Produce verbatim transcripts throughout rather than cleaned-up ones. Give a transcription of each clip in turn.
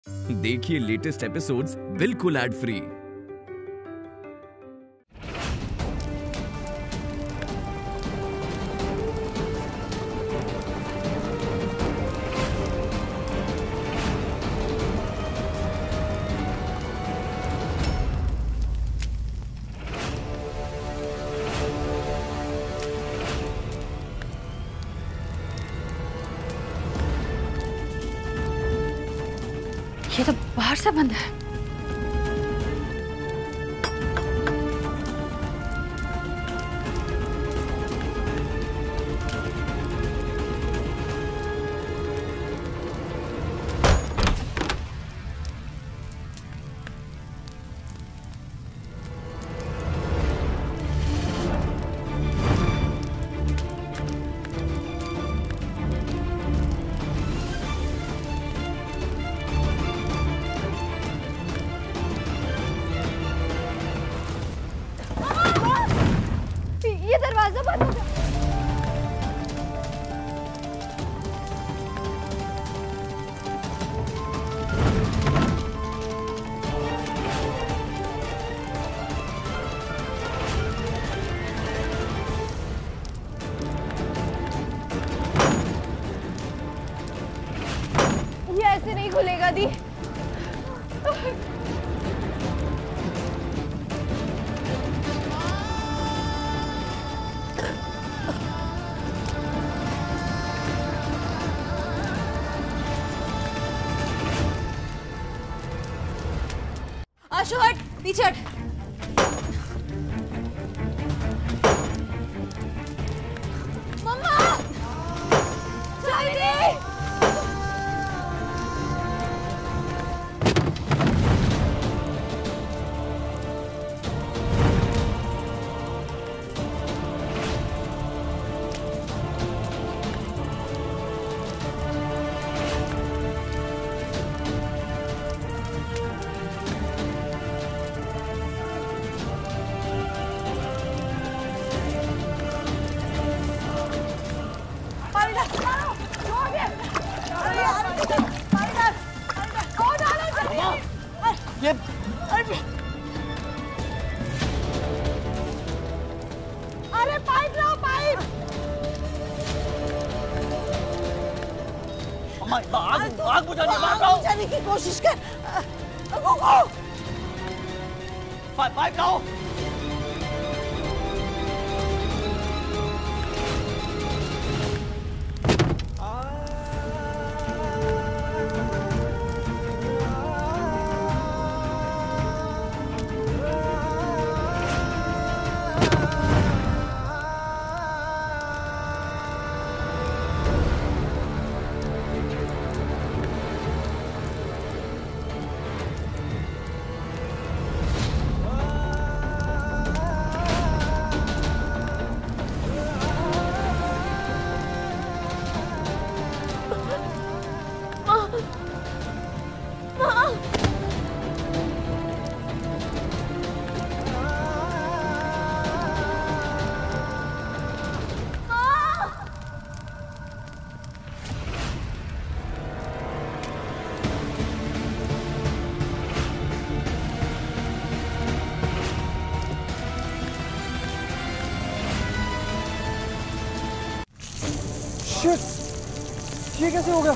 देखिए latest episodes बिल्कुल ad free. ये तो बाहर से बंद है। ये दरवाजा बंद हो गया। ये ऐसे नहीं खुलेगा दी। आशु हट, पीछे हट। मम्मा, चाय दे। ये अरे पाइप लाओ, पाइप। अम्मा आग आग बुझाने बुझाने की कोशिश कर। पाइप पाइप लाओ। शिट, ये कैसे हो गया?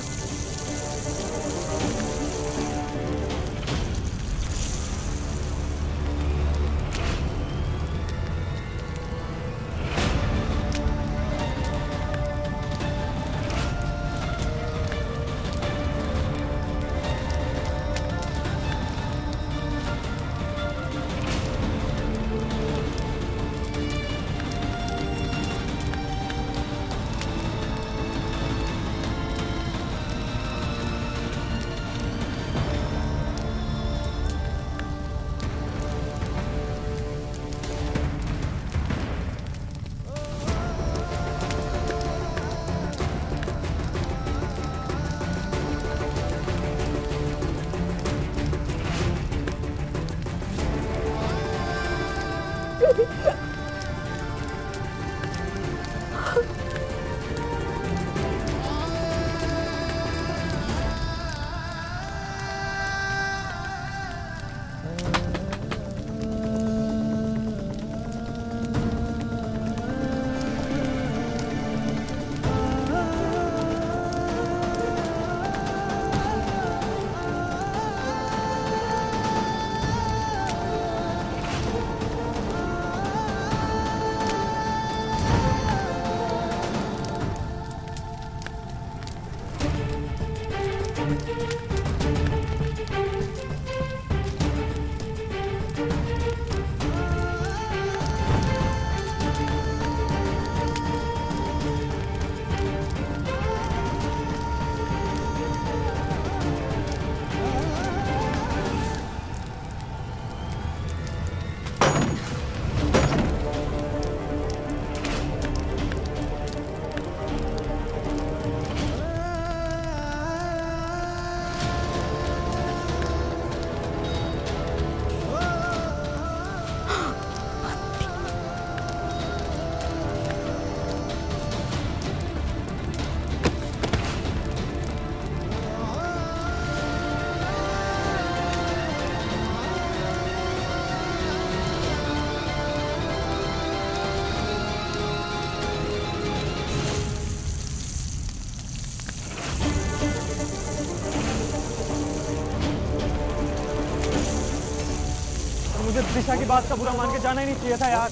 मुझे दिशा की बात का बुरा मान के जाना ही नहीं चाहिए था यार।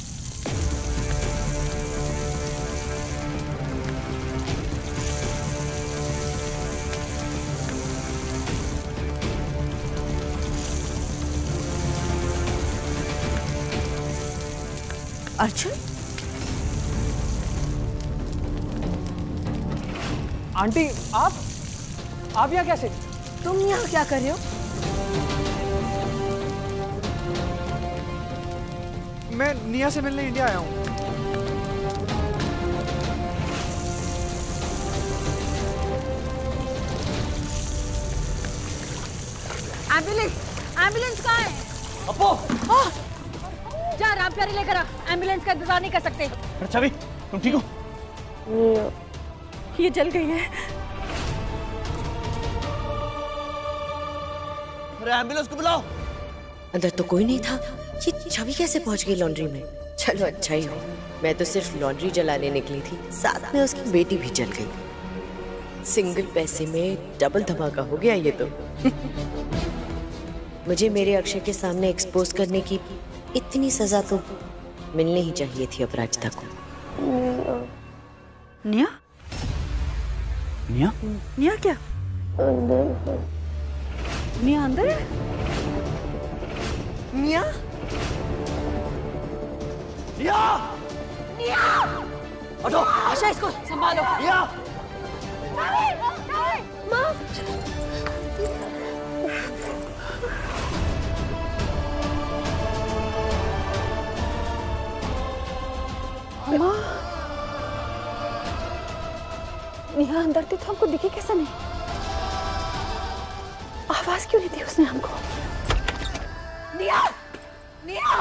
अर्जुन, आंटी आप आप यहाँ कैसे? तुम यहाँ क्या कर रहे हो? मैं निया से मिलने इंडिया आया हूँ। एम्बुलेंस एम्बुलेंस कहाँ है? अपो जा राम प्यारे लेकर आ, एम्बुलेंस का इंतजार नहीं कर सकते। अच्छा भी तुम ठीक हो? ये जल गई है। अरे एम्बुलेंस को बुलाओ। अंदर तो कोई नहीं था, ये छवि कैसे पहुंच गई लॉन्ड्री में? चलो अच्छा ही हो, मैं तो सिर्फ लॉन्ड्री जलाने निकली थी, साथ में उसकी बेटी भी जल गई। सिंगल पैसे में डबल धमाका हो गया ये तो। मुझे मेरे अक्षय के सामने एक्सपोज करने की इतनी सजा तो मिलनी ही चाहिए थी अपराजिता को। निया? निया? निया क्या? निया अंदर है? निया? निया! निया! हटो! आशा इसको संभालो। निया! माँ! माँ, निहा अंदर थी तो हमको दिखी कैसे नहीं? आवाज क्यों नहीं दी उसने हमको? निया! निया!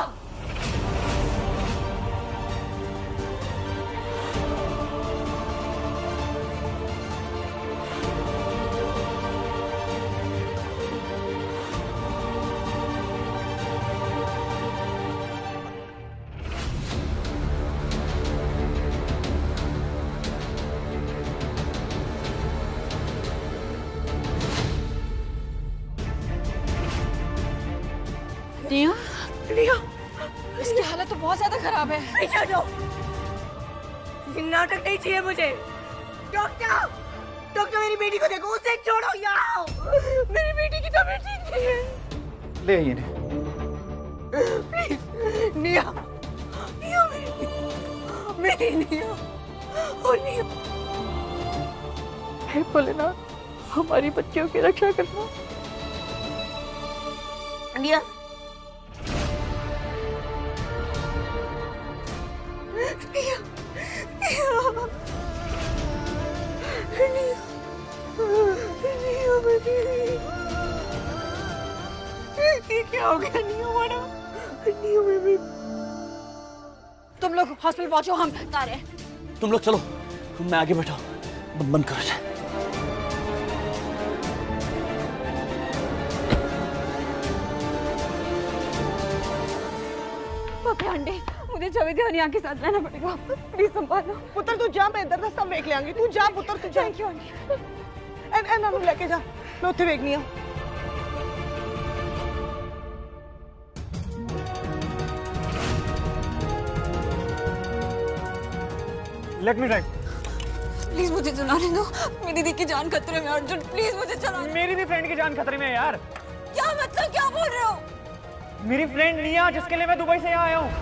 निया, निया, इसकी हालत तो बहुत ज्यादा खराब है। नाटक नहीं चाहिए मुझे। डॉक्टर, डॉक्टर मेरी बेटी को देखो, उसे छोड़ो यहाँ। मेरी बेटी की तबीयत ठीक नहीं है। ले आइए। प्लीज, निया, निया मेरी, मेरी निया, और निया। हे भोलेनाथ, हमारी बच्चियों की रक्षा करना। निया, निया, निया, निया, निया बेटी। ये क्या हो गया निया हमारा? निया बेबी। तुम लोग हॉस्पिटल पहुंचो, हम बता रहे हैं। तुम लोग चलो, मैं आगे बैठा हूँ। बंद करो इसे। अंडे, मुझे छवि ध्यान यहाँ के साथ रहना पड़ेगा। प्लीज संभालो। पुत्र तू जा, मैं इधर का सब देख लेंगे। तू जा पुत्र, तू जा। क्यों आंटी? एन एन हम लेके जा, मैं उत्थे देखनी हूँ। Let me drive. प्लीज मुझे चलाने दो, मेरी दीदी की जान खतरे में। अर्जुन प्लीज मुझे चलाने। मेरी भी फ्रेंड की जान खतरे में है यार। क्या मतलब, क्या बोल रहे हो? मेरी फ्रेंड निया, जिसके लिए मैं दुबई से यहाँ आया हूँ।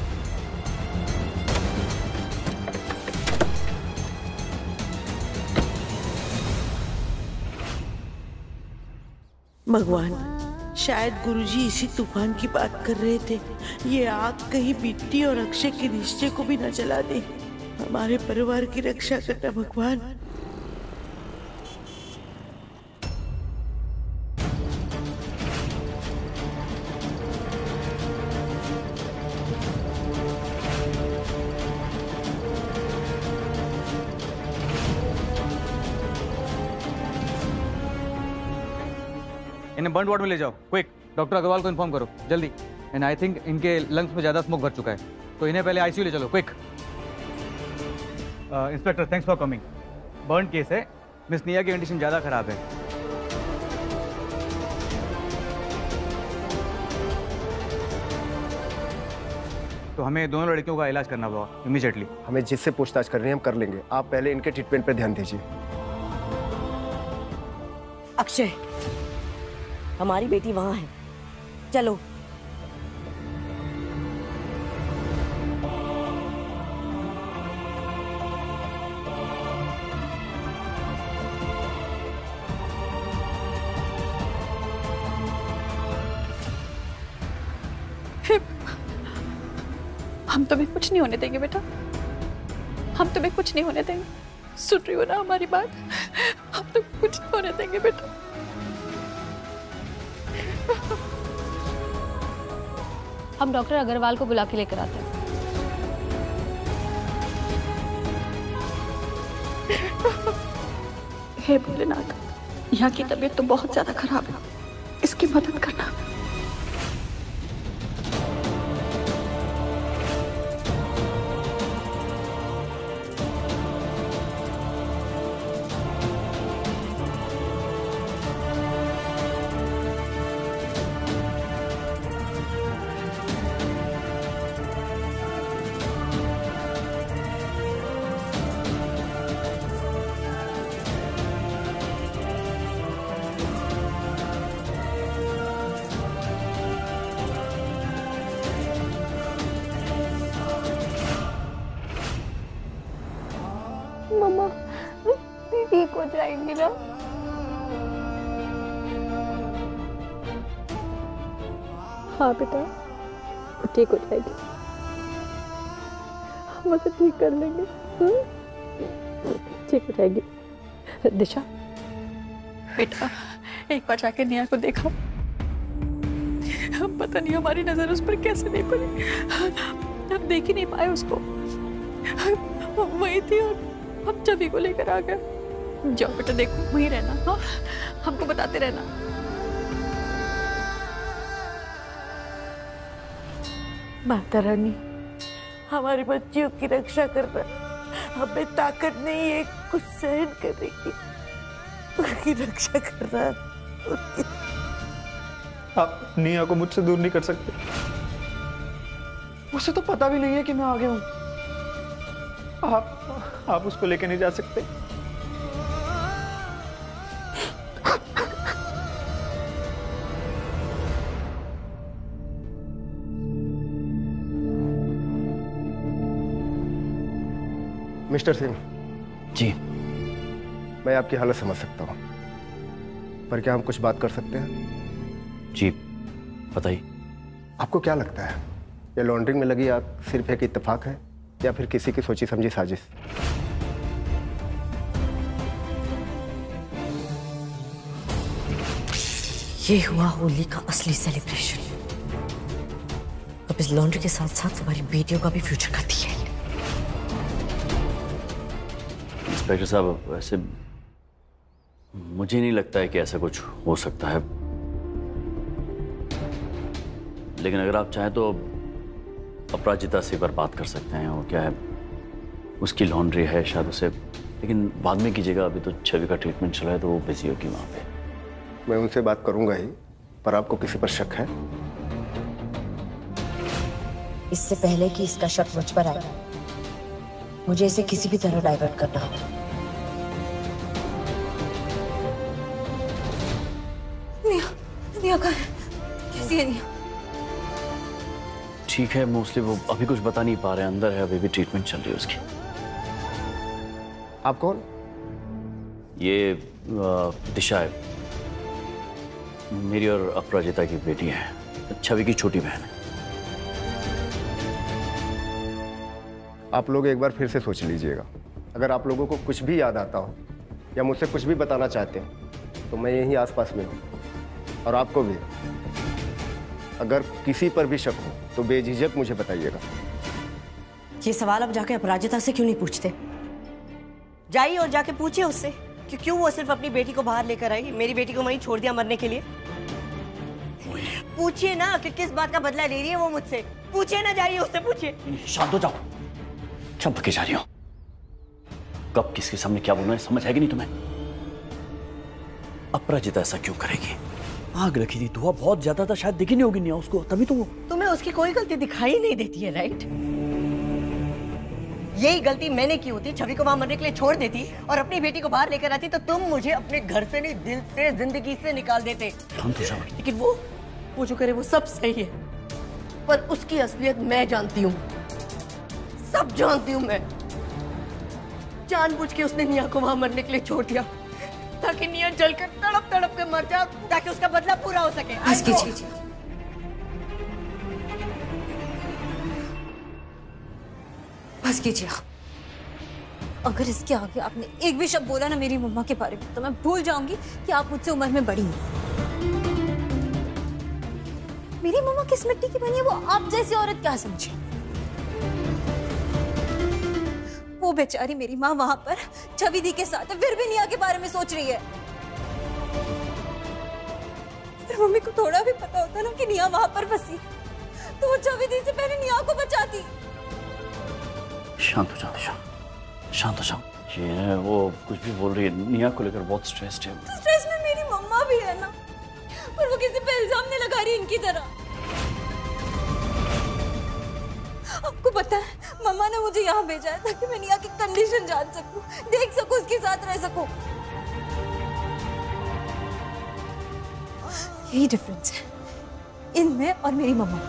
भगवान, शायद गुरुजी इसी तूफान की बात कर रहे थे। ये आग कहीं बिट्टी और अक्षय के रिश्ते को भी न जला दे। हमारे परिवार की रक्षा करना भगवान। इन्हें बर्न वार्ड में ले जाओ, क्विक। डॉक्टर अग्रवाल को इन्फॉर्म करो जल्दी। एंड आई थिंक इनके लंग्स में ज्यादा स्मोक भर चुका है, तो इन्हें पहले आईसीयू ले चलो, quick. Inspector, thanks for coming. Burn case है, मिस निया की कंडीशन ज्यादा खराब है। तो हमें दोनों लड़कियों का इलाज करना होगा इमीडिएटली। हमें जिससे पूछताछ करनी है हम कर लेंगे, आप पहले इनके ट्रीटमेंट पे ध्यान दीजिए। अक्षय, हमारी बेटी वहां है, चलो। हम तुम्हें कुछ नहीं होने देंगे बेटा, हम तुम्हें कुछ नहीं होने देंगे। सुन रही हो ना हमारी बात? हम तो कुछ नहीं होने देंगे बेटा। हम डॉक्टर अग्रवाल को बुला के लेकर आते हैं। हे भोलेनाथ, यहाँ की तबीयत तो बहुत ज्यादा खराब है, इसकी मदद करना। मम्मा ठीक हो जाएंगी ना? हाँ बेटा, ठीक हो जाएगी, हम उसे ठीक कर लेंगे। ठीक हो जाएगी। दिशा बेटा, एक बार जाके नेहा को देखा, पता नहीं हमारी नजर उस पर कैसे नहीं पड़ी, हम देख ही नहीं पाए उसको, वही थी और हम छवि को लेकर आ गए। जाओ बेटा, देखो वहीं रहना, हाँ, हमको बताते रहना। माता रानी, हमारी बच्चियों की रक्षा करना, हमें ताकत नहीं है कुछ सहन करने की, उनकी रक्षा करना। उनकी... आप नेहा को मुझसे दूर नहीं कर सकते, उसे तो पता भी नहीं है कि मैं आ गया हूं। आप आप उसको लेके नहीं जा सकते। मिस्टर सिंह जी, मैं आपकी हालत समझ सकता हूं, पर क्या हम कुछ बात कर सकते हैं? जी बताइए। आपको क्या लगता है ये लॉन्ड्रिंग में लगी आग सिर्फ एक इत्तेफाक है या फिर किसी की सोची समझी साजिश? ये हुआ होली का असली सेलिब्रेशन। अब इस लॉन्ड्री के साथ साथ हमारी बेटियों का भी फ्यूचर कर दिया है। इंस्पेक्टर साहब, वैसे मुझे नहीं लगता है कि ऐसा कुछ हो सकता है, लेकिन अगर आप चाहें तो अपराजिता से एक बार बात कर सकते हैं। और क्या है, उसकी लॉन्ड्री है, शायद उसे, लेकिन बाद में कीजिएगा, अभी तो छवि का ट्रीटमेंट चल रहा है तो वो बिजी होगी वहाँ पे। मैं उनसे बात करूंगा ही, पर आपको किसी पर शक है? इससे पहले कि इसका शक मुझ पर आए, मुझे इसे किसी भी तरह डाइवर्ट करना होगा। नेहा, नेहा कहाँ है? कैसी है नेहा? ठीक है, मोस्टली वो अभी कुछ बता नहीं पा रहे हैं, अंदर है, अभी भी ट्रीटमेंट चल रही है उसकी। आप कौन? ये आ, दिशा है, मेरी और अपराजिता की बेटी है, छवि की छोटी बहन है। आप लोग एक बार फिर से सोच लीजिएगा, अगर आप लोगों को कुछ भी याद आता हो या मुझसे कुछ भी बताना चाहते हैं तो मैं यहीं आसपास में हूँ। और आपको भी अगर किसी पर भी शक हो तो बेझिझक मुझे बताइएगा। ये सवाल अब जाके अपराजिता से क्यों नहीं पूछते? जाइए और जाके पूछिए उससे कि क्यों वो सिर्फ अपनी बेटी को बाहर लेकर आई, मेरी बेटी को वहीं छोड़ दिया मरने के लिए। पूछिए ना कि किस बात का बदला ले रही है वो मुझसे। पूछिए ना, जाइए उससे पूछिए। शांत हो जाओ, क्या बके जा रही हो? कब किसके सामने क्या बोलना है समझ है कि नहीं तुम्हें? अपराजिता ऐसा क्यों करेगी? आग रखी थी, धुआं बहुत ज्यादा था, शायद दिखी नहीं होगी निया उसको, तभी तो वो। तुम्हें उसकी कोई गलती दिखाई नहीं देती है, राइट? यही गलती मैंने की होती, छवि को वहां मरने के लिए छोड़ देती और अपनी बेटी को बाहर लेकर आती, तो तुम मुझे अपने घर से नहीं, दिल से, जिंदगी से निकाल देते। लेकिन वो वो जो करे वो सब सही है, पर उसकी असलियत मैं जानती हूँ, सब जानती हूँ मैं। जानबूझ के उसने निया को वहां मरने के लिए छोड़ दिया ताकि निया जलकर तड़प तड़प के मर जाए, ताकि उसका बदला पूरा हो सके। बस कीजिए, बस कीजिए। अगर इसके आगे आपने एक भी शब्द बोला ना मेरी मम्मा के बारे में, तो मैं भूल जाऊंगी कि आप मुझसे उम्र में बड़ी हैं। मेरी मम्मा किस मिट्टी की बनी है वो आप जैसी औरत क्या समझे? वो बेचारी मेरी माँ वहां पर छवि दी के साथ है, फिर भी निया के बारे में सोच रही है। फिर मम्मी को थोड़ा भी पता होता ना कि निया वहां पर फंसी, तो वो छवि दी से पहले निया को बचाती। शांत हो जाओ, शांत शांत हो जाओ। ये वो कुछ भी बोल रही है, निया को लेकर बहुत स्ट्रेस्ड है। तो स्ट्रेस में मेरी मम्मा भी है ना, पर वो किसी पे इल्जाम नहीं लगा रही इनकी तरह। आपको पता है मम्मा ने मुझे यहाँ भेजा है ताकि मैं निया की कंडीशन जान सकूं, देख सकूं, उसके साथ रह सकूं। यही डिफरेंस है इनमें और मेरी मम्मा।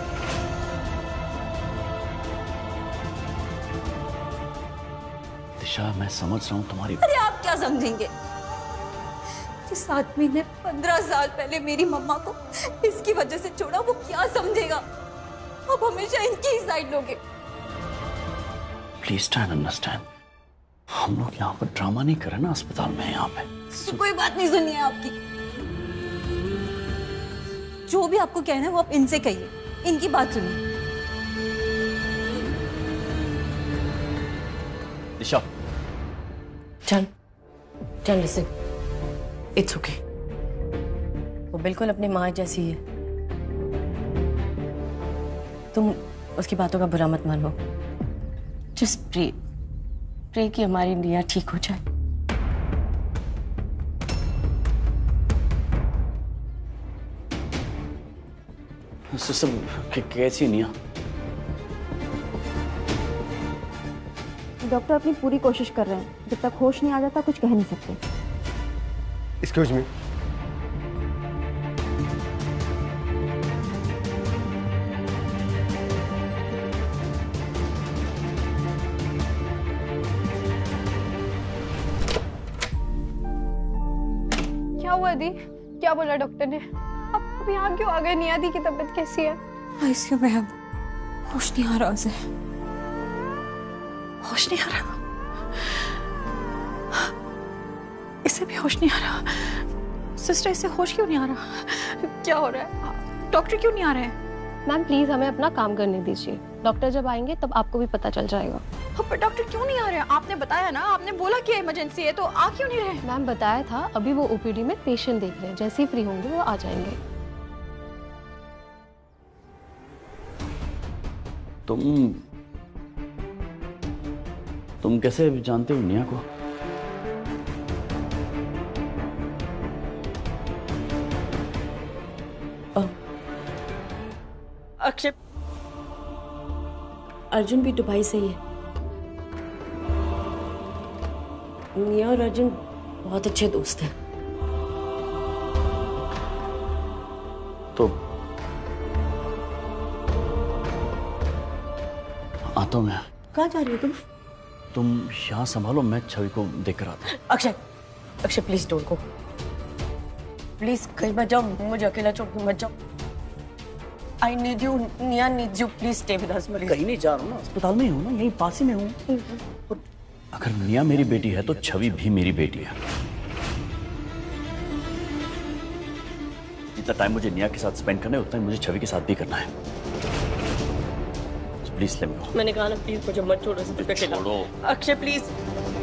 दिशा, मैं समझ रहा हूँ तुम्हारी। अरे आप क्या समझेंगे? जिस आदमी ने पंद्रह साल पहले मेरी मम्मा को इसकी वजह से छोड़ा, वो क्या समझेगा? आप हमेशा इनकी ही साइड लोगे। प्लीज ट्राई अंडरस्टैंड, हम लोग यहाँ पर ड्रामा नहीं कर रहे ना अस्पताल में। यहाँ पे तो कोई बात नहीं सुननी है आपकी। जो भी आपको कहना है वो आप इनसे कहिए, इनकी बात सुनिए। दिशा, चल चल, लिसन, इट्स ओके। वो बिल्कुल अपनी माँ जैसी है, तुम उसकी बातों का बुरा मत मानो। जस्ट प्रे प्रे कि हमारी निया ठीक हो जाए। सिस्टर कैसी निया? डॉक्टर अपनी पूरी कोशिश कर रहे हैं, जब तक होश नहीं आ जाता कुछ कह नहीं सकते। एक्सक्यूज मी, क्या हुआ दी? क्या बोला डॉक्टर ने? आप यहाँ क्यों आ गए? निया दी की तबीयत कैसी है? आईसीयू में अब होश नहीं आ रहा उसे। होश नहीं आ रहा? इसे भी होश नहीं आ रहा? सिस्टर, इसे होश क्यों नहीं आ रहा? क्या हो रहा है? डॉक्टर क्यों नहीं आ रहे हैं? मैम प्लीज हमें अपना काम करने दीजिए, डॉक्टर जब आएंगे तब आपको भी पता चल जाएगा। पर डॉक्टर क्यों नहीं आ रहे हैं? आपने बताया ना, आपने बोला कि इमरजेंसी है, तो आ क्यों नहीं रहे? मैम बताया था, अभी वो ओपीडी में पेशेंट देख रहे हैं, जैसे ही फ्री होंगे वो आ जाएंगे। तुम तुम कैसे जानते हो निया को? अक्षय, अर्जुन भी दुबई से ही है। निया और अर्जुन बहुत अच्छे दोस्त हैं। तो आता हूं मैं। कहाँ जा रही हो तुम? तुम यहाँ संभालो, मैं छवि को देख कर आता हूं। Akshay, Akshay please don't go, please कहीं मत जाओ, मुझे अकेला छोड़ के मत जाओ। I need you, निया needs you, please stay with us, please. कहीं नहीं जा रहा हूँ ना, अस्पताल में ही हूँ ना, यहीं पास ही में हूँ। और अगर निया मेरी बेटी है तो छवि भी मेरी बेटी है। जितना टाइम मुझे निया के साथ स्पेंड करना है उतना ही मुझे छवि के साथ भी करना है। Please let me go. मैंने कहा ना, प्लीज मुझे मत छोड़ो, छोड़ो। अक्षय प्लीज।